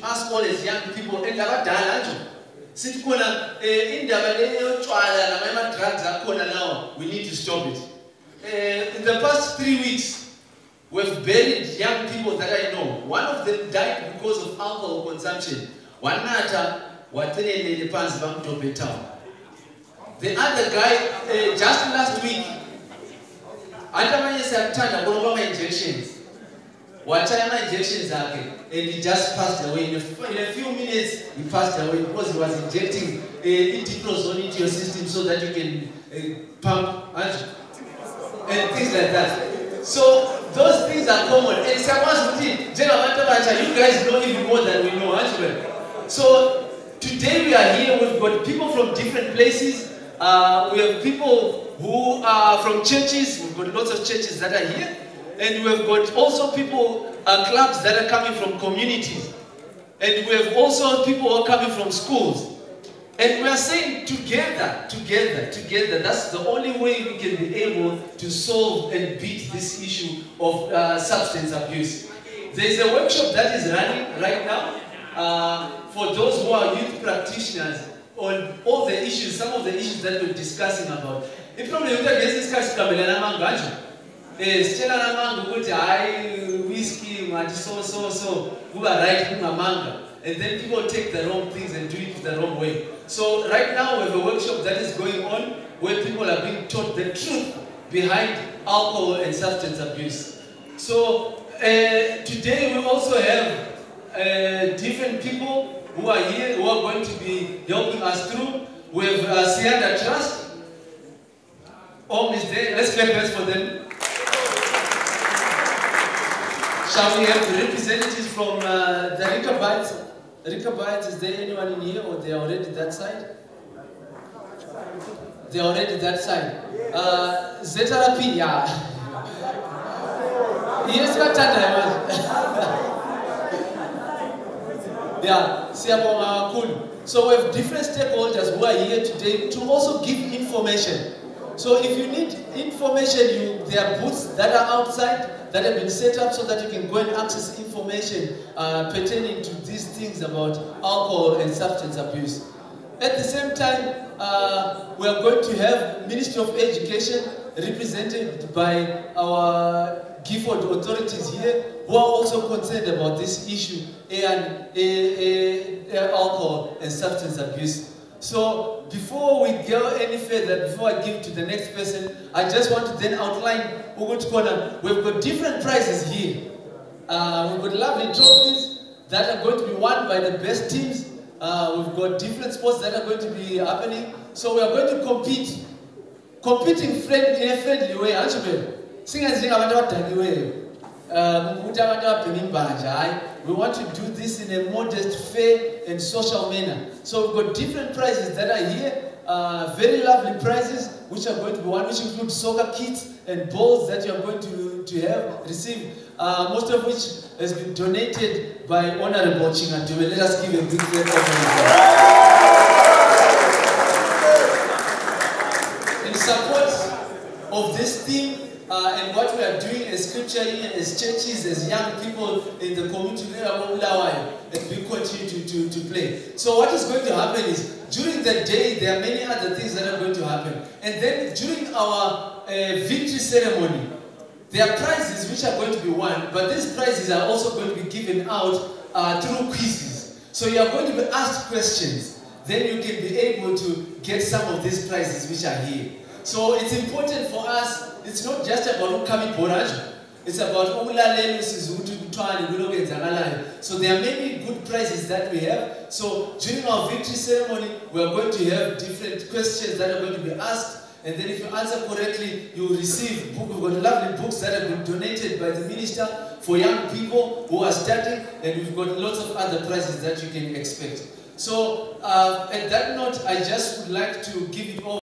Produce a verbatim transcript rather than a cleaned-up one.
ask all as young people, and abadala nje. Sithi khona indaba leyo tshwala nama drugs akhona now, we need to stop it. Uh, in the past three weeks, we've buried young people that I know. One of them died because of alcohol consumption. One nata watelele pansi bamdope town. The other guy, uh, just last week, Antamanye Santana got injections. Wachayama injections again, and he just passed away. In a, in a few minutes, he passed away because he was injecting uh, Intiprozone into your system so that you can uh, pump and things like that. So those things are common. And someone's routine, you guys know even more than we know. So today we are here. We've got people from different places. Uh, we have people who are from churches. We've got lots of churches that are here. And we have got also people, uh, clubs that are coming from communities. And we have also people who are coming from schools. And we are saying together, together, together, that's the only way we can be able to solve and beat this issue of uh, substance abuse. There is a workshop that is running right now uh, for those who are youth practitioners on all the issues, some of the issues that we're discussing about. If probably you can discuss Stella Namangu would I whiskey, so so so, who are writing a manga, and then people take the wrong things and do it the wrong way. So right now we have a workshop that is going on where people are being taught the truth behind alcohol and substance abuse. So uh, today we also have uh, different people who are here who are going to be helping us through. We have uh, Sianda Trust. Om is there. Let's clap hands for them. Shall we have representatives from uh, the Rechabites? Rechabites, is there anyone in here or they are already that side? They are already that side. Uh, Zetarapi, yeah. Yes, what time Yeah, Siabonga, cool. So we have different stakeholders who are here today to also give information. So if you need information, you, there are booths that are outside that have been set up so that you can go and access information uh, pertaining to these things about alcohol and substance abuse. At the same time, uh, we are going to have Ministry of Education represented by our Gifford authorities here who are also concerned about this issue and uh, uh, uh, alcohol and substance abuse. So before we go any further, before I give to the next person, I just want to then outline Corner. We've got different prizes here. Uh, we've got lovely trophies that are going to be won by the best teams. Uh, we've got different sports that are going to be happening. So we are going to compete. Competing friend, in a friendly way, aren't you? Singers sing about that way. We want to do this in a modest, fair, and social manner. So we've got different prizes that are here. Uh, very lovely prizes, which are going to be one, which include soccer kits and balls that you are going to, to have received, uh, most of which has been donated by Honorable Chingatube. Let us give a big round of applause. In support of this theme, Uh, and what we are doing as scripturally and as churches, as young people in the community, and we continue to, to, to play. So what is going to happen is, during the day, there are many other things that are going to happen. And then during our uh, victory ceremony, there are prizes which are going to be won, but these prizes are also going to be given out uh, through quizzes. So you are going to be asked questions. Then you can be able to get some of these prizes which are here. So it's important for us. It's not just about coming borage. It's about so there are many good prizes that we have. So during our victory ceremony, we are going to have different questions that are going to be asked. And then if you answer correctly, you will receive book. We've got lovely books that have been donated by the minister for young people who are studying. And we've got lots of other prizes that you can expect. So uh, at that note, I just would like to give it over.